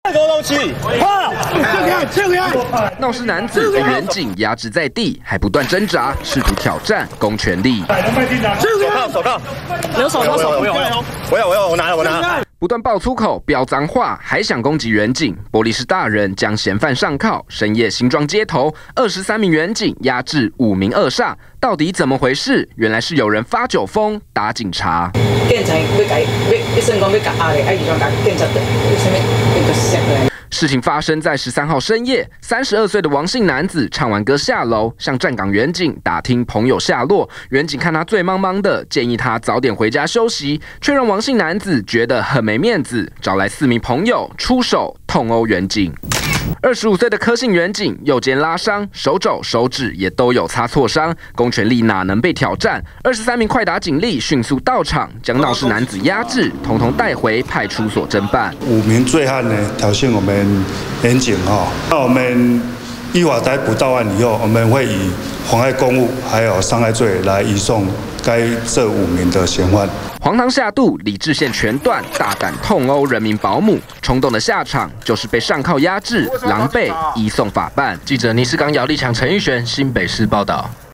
闹事男子被远警压制在地，还不断挣扎，试图挑战公权力。 手铐，有手我有，我拿了。 不断爆粗口、飙脏话，还想攻击远警。玻璃市大人将嫌犯上铐，深夜新庄街头，23名远警压制5名恶煞，到底怎么回事？原来是有人发酒疯打警察。 警察要算讲要甲压的，就将甲警察的，为什么要杀的？ 事情发生在13号深夜，32岁的王姓男子唱完歌下楼，向站岗远警打听朋友下落。远警看他醉茫茫的，建议他早点回家休息，却让王姓男子觉得很没面子，找来4名朋友出手痛殴远警。25岁的柯姓远警右肩拉伤，手肘、手指也都有擦挫伤，公权力哪能被挑战？23名快打警力迅速到场，将闹事男子压制，统统带回派出所侦办。 5名醉汉呢挑衅我们远警那我们依法逮捕到案以后，我们会以妨碍公务还有伤害罪来移送这5名的嫌犯。 黄堂下肚，理智线全断，大胆痛殴人民保姆，冲动的下场就是被上铐压制，狼狈移送法办。记者倪世刚、姚立强、陈玉璇，新北市报道。